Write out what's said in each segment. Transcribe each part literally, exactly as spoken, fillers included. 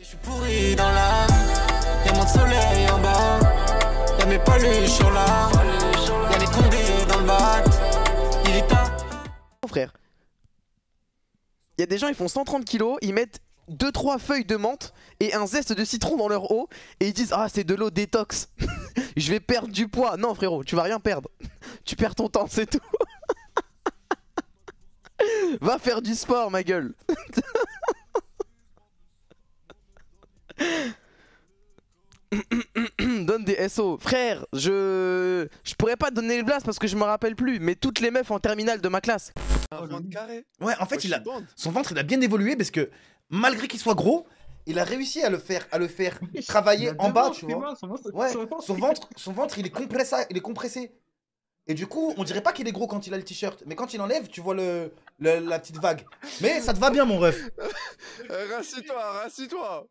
Je suis pourri dans l'âme, y'a mon soleil en bas, y'a mes paluches sur l'arbre, y'a les condés dans le bac, il est tard. Mon frère, il y a des gens, ils font cent trente kilos, ils mettent deux trois feuilles de menthe et un zeste de citron dans leur eau et ils disent ah c'est de l'eau détox. Je vais perdre du poids. Non frérot, tu vas rien perdre. Tu perds ton temps, c'est tout. Va faire du sport ma gueule. Donne des S O. Frère, je... Je pourrais pas te donner les blasts parce que je me rappelle plus, mais toutes les meufs en terminale de ma classe. Oh, carré. Ouais, en fait, Ouais, il a... bande. son ventre il a bien évolué parce que malgré qu'il soit gros, il a réussi à le faire, à le faire travailler en bas, tu vois. Ouais, son ventre, son ventre il est compressé, il est compressé. Et du coup, on dirait pas qu'il est gros quand il a le t-shirt, mais quand il enlève, tu vois le, le- la petite vague. Mais ça te va bien, mon ref. Euh, Rassis-toi, rassis-toi.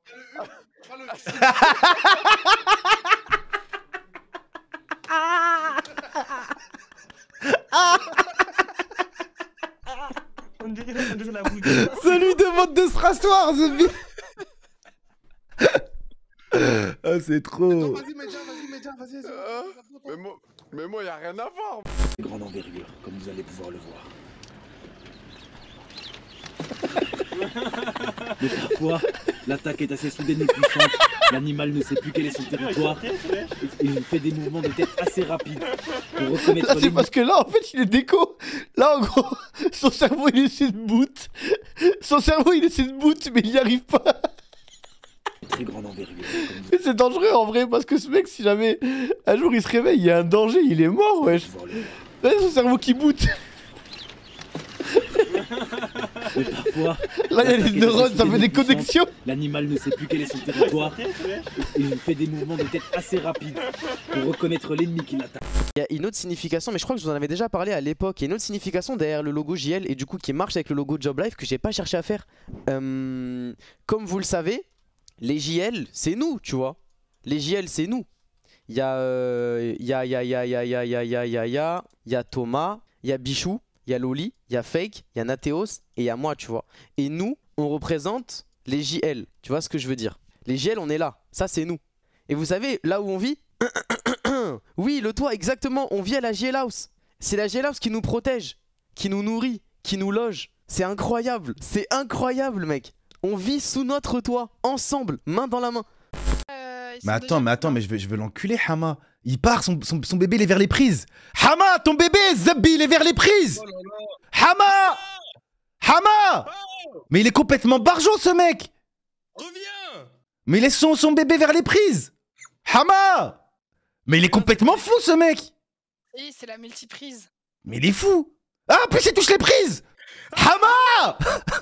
On dirait, on dirait la bouche. Celui demande de se rasseoir, Zebi. Ah, c'est trop. Vas-y, Média, vas-y, Média, vas-y. Euh, mais moi, mais moi, y a rien à voir. Grande envergure, comme vous allez pouvoir le voir. Mais parfois, l'attaque est assez soudaine et puissante, l'animal ne sait plus quel est son territoire, et il fait des mouvements de tête assez rapides pour reconnaître Là, c'est les parce que là, en fait, il est déco. Là, en gros, son cerveau, il essaie de boot. Son cerveau, il essaie de boot, mais il n'y arrive pas. très grande envergure. Comme vous Et c'est dangereux, en vrai, parce que ce mec, si jamais un jour il se réveille, il y a un danger, il est mort, allez wesh. pouvoir le voir. Là, son cerveau qui boot. Mais parfois, Là, il y a l'attaque les est neurones, assez ça fait soudaine des et puissante, connexions. l'animal ne sait plus quel est son territoire, et il fait des mouvements de tête assez rapides pour reconnaître l'ennemi qui l'attaque. Il y a une autre signification, mais je crois que je vous en avais déjà parlé à l'époque. Il y a une autre signification derrière le logo J L et du coup qui marche avec le logo Job Life que j'ai pas cherché à faire. Euh, comme vous le savez, les J L c'est nous, tu vois. Les J L c'est nous. Il y a euh, il y a il y a il y a il y a il y a il y a il y a il y a il y a il y a Thomas, il y a Bichou, il y a Loli, il y a Fake, il y a Nathéos et il y a moi, tu vois. Et nous, on représente les J L. Tu vois ce que je veux dire? Les J L, on est là. Ça, c'est nous. Et vous savez, là où on vit, oui, le toit, exactement. On vit à la J L House. C'est la J L House qui nous protège, qui nous nourrit, qui nous loge. C'est incroyable. C'est incroyable, mec. On vit sous notre toit, ensemble, main dans la main. Euh, ils Mais sont attends, déjà- mais attends, mais je veux, je veux l'enculer, Hama. Il part, son, son, son bébé, il est vers les prises. Hama, ton bébé, Zebi, il est vers les prises. Hama Hama Mais il est complètement barjot, ce mec. Reviens. Mais il laisse son, son bébé vers les prises. Hama Mais il est complètement fou, ce mec. Oui, c'est la multiprise. Mais il est fou. Ah, en plus, il touche les prises. Hama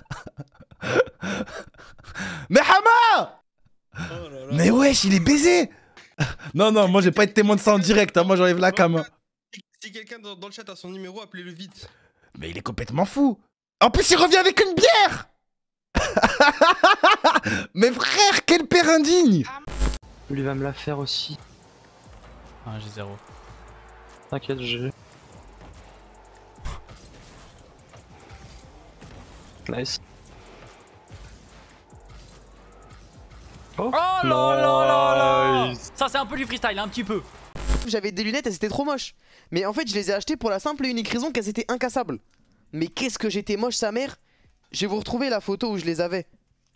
Mais Hama Oh là là. Mais wesh, il est baisé. Non, non, moi, j'ai pas été témoin de ça en direct. Hein. Moi, j'enlève la cam. hein. Si- Si quelqu'un dans, dans le chat a son numéro, appelez-le vite. Mais il est complètement fou. En plus, il revient avec une bière. Mais frère, quel père indigne. Lui va me la faire aussi. Ah, j'ai zéro. T'inquiète, j'ai. Nice. Oh là là là là. Ça c'est un peu du freestyle, un petit peu. J'avais des lunettes, elles étaient trop moches. Mais en fait, je les ai achetées pour la simple et unique raison qu'elles étaient incassables. Mais qu'est-ce que j'étais moche, sa mère. Je vais vous retrouver la photo où je les avais.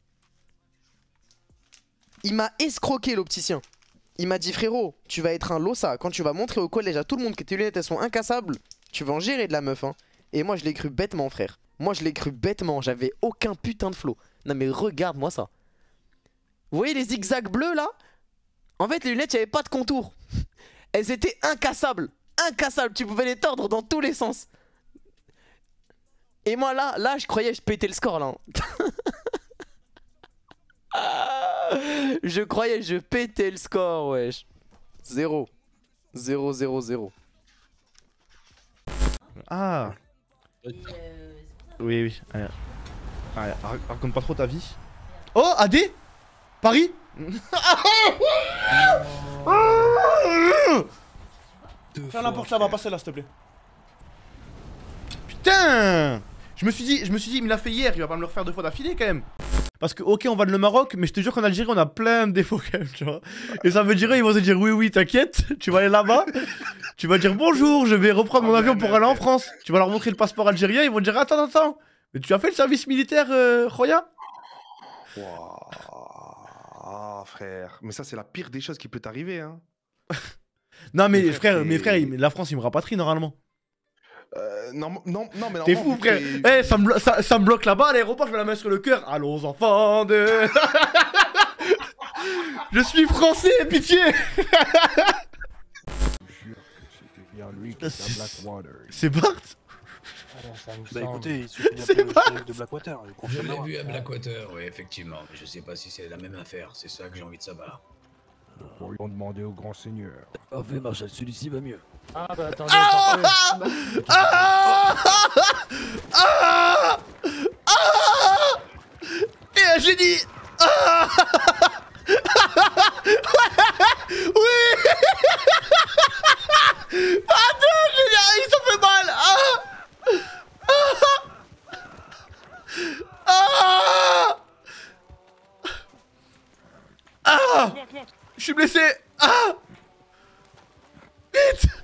Il m'a escroqué, l'opticien. Il m'a dit, frérot, tu vas être un losa. Quand tu vas montrer au collège à tout le monde que tes lunettes, elles sont incassables, tu vas en gérer de la meuf, hein. Et moi, je l'ai cru bêtement, frère. Moi, je l'ai cru bêtement. J'avais aucun putain de flow. Non, mais regarde-moi ça. Vous voyez les zigzags bleus, là? En fait, les lunettes, il n'y avait pas de contour. Elles étaient incassables. Incassables. Tu pouvais les tordre dans tous les sens. Et moi, là, là, je croyais que je pétais le score, là. Je croyais que je pétais le score, wesh. Zéro. Zéro, zéro, zéro. Ah. Oui, oui. Allez. Allez, rac- raconte pas trop ta vie. Oh, A D Paris. Faire n'importe ça, va passer là, s'il te plaît. Putain. Je me suis dit, je me suis dit, il me l'a fait hier, il va pas me le refaire deux fois d'affilée quand même. Parce que, ok, on va de le Maroc, mais je te jure qu'en Algérie, on a plein de défauts quand même, tu vois. Et ça veut dire, ils vont se dire, oui, oui, t'inquiète, tu vas aller là-bas, tu vas dire bonjour, je vais reprendre mon avion pour aller en France. Tu vas leur montrer le passeport algérien, ils vont dire, attends, attends, mais tu as fait le service militaire, euh, Khoya? Ah, frère. Mais ça, c'est la pire des choses qui peut t'arriver, hein. Non, mais Mais frère, frère, mais t'es- frère, il- la France, il me rapatrie normalement. Euh, non, non, non, mais T'es normalement, fou, vu frère. que Eh, ça, me blo- ça, ça me bloque là-bas à l'aéroport, je mets la main sur le cœur. Allons, enfants de. Je suis français, pitié. C'est Bart. Bah écoutez, il suffit C'est d'appeler le pas- shérif de Blackwater. il Je confirmera. l'ai vu à Blackwater, oui, effectivement. Mais je sais pas si c'est la même affaire, c'est ça que j'ai envie de savoir. Pourrions demander au grand seigneur. Parfait, Marshal, celui-ci va mieux. Ah bah attendez, Ah Ah Ah Ah Et un génie. Ah Oui. Attends, génial, ils ont fait mal. Ah Ah Ah Je suis blessé. Ah Vite.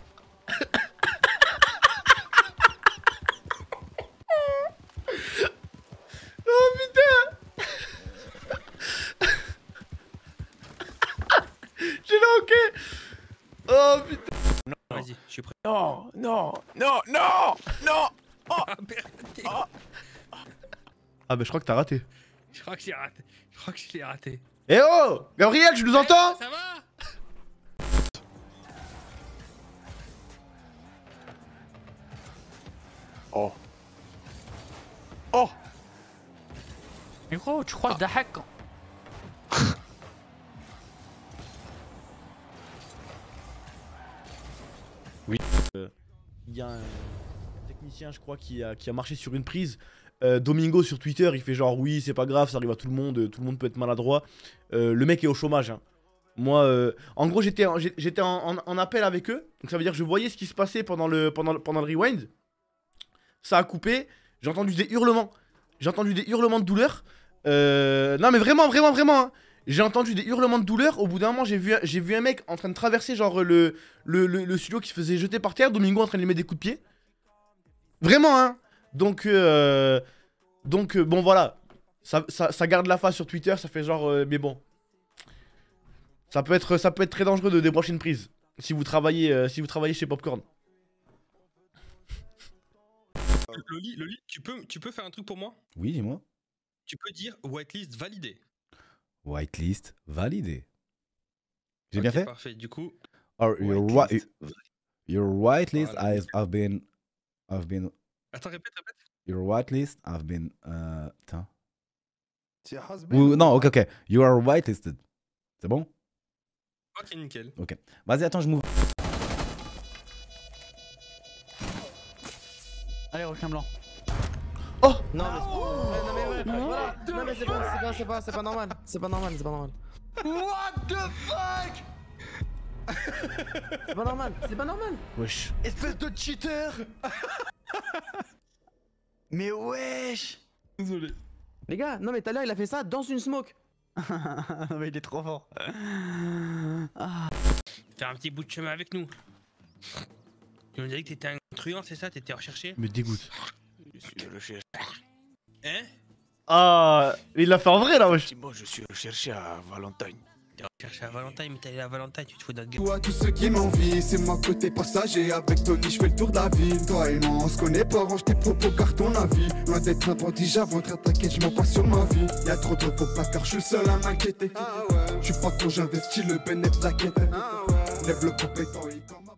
Oh putain. J'ai le hockey. Oh putain. Vas-y, je suis prêt. Non, non, non, non, non. Oh, Ah bah je crois que t'as raté. je crois que j'ai raté. Je crois que je l'ai raté. Eh oh Gabriel, tu nous entends? Ça va? Oh. Oh. Mais gros, tu crois que Dahak. Il y a un technicien, je crois, qui a, qui a marché sur une prise. Euh, Domingo sur Twitter, il fait genre oui, c'est pas grave, ça arrive à tout le monde, tout le monde peut être maladroit. Euh, le mec est au chômage. Hein. Moi, euh, en gros, j'étais en, j'étais en, en, en appel avec eux. Donc ça veut dire que je voyais ce qui se passait pendant le, pendant le, pendant le rewind. Ça a coupé. J'ai entendu des hurlements. J'ai entendu des hurlements de douleur. Euh, non, mais vraiment, vraiment, vraiment. Hein. J'ai entendu des hurlements de douleur. Au bout d'un moment, j'ai vu, j'ai vu un mec en train de traverser genre le, le, le, le studio qui se faisait jeter par terre. Domingo en train de lui mettre des coups de pied. Vraiment, hein. Donc, euh, donc euh, bon, voilà. Ça, ça, ça garde la face sur Twitter. Ça fait genre, euh, mais bon. Ça peut, être, ça peut être très dangereux de débrancher une prise. Si vous travaillez, euh, si vous travaillez chez Popcorn. Loli, Loli, tu peux, tu peux faire un truc pour moi? Oui, dis-moi. Tu peux dire whitelist validé. Whitelist validé. J'ai Ok, bien fait? Parfait, du coup. Or your, wi your whitelist Voilà. has have been have been Attends, répète, répète. your whitelist have been uh attends. Tu has been Ou- non, ok, ok. You are whitelisted. C'est bon? Ok, nickel. Ok. Vas-y, attends, je m'ouvre. Allez, requin blanc. Oh non mais, oh non mais ouais, voilà. Non mais c'est pas, c'est pas, c'est pas, c'est pas normal, c'est pas normal, c'est pas normal. What the fuck? C'est pas normal, c'est pas normal. Wesh. Espèce de cheater. Mais wesh. Désolé. Les gars, non mais tout à l'heure il a fait ça dans une smoke. Non mais il est trop fort. Faire un petit bout de chemin avec nous. Tu me disais que t'étais un truand, c'est ça? T'étais recherché? Me dégoûte. Je suis le chercher. Hein? Ah, il l'a fait en vrai là, wesh. Moi, je suis recherché à Valentine. T'es recherché à Valentine, mais t'es allé à Valentine, tu te fous de notre gueule. Toi, tous ceux qui m'envient, c'est moi côté passager. Avec Tony, je fais le tour de la ville. Toi et moi, on se connaît pas, range tes propos, garde ton avis. Loin d'être un bandit, j'inventerai t'inquiète, je m'en passe sur ma vie. Y'a trop de faux placard, je suis le seul à m'inquiéter. Ah ouais. Je suis pas con, j'investis le bénéfice de la quête. Ah ouais. Lève le compétent, il